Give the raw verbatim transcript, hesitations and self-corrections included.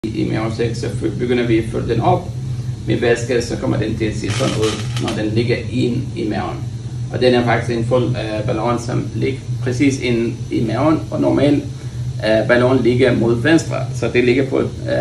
i mavesæk, så begynder vi at fylde den op med væske, så kommer den til at se sådan ud, når den ligger ind i maven. Og den er faktisk en fuld uh, ballon, som ligger præcis inde i maven, og normalt uh, ballon ligger mod venstre, så det ligger på uh,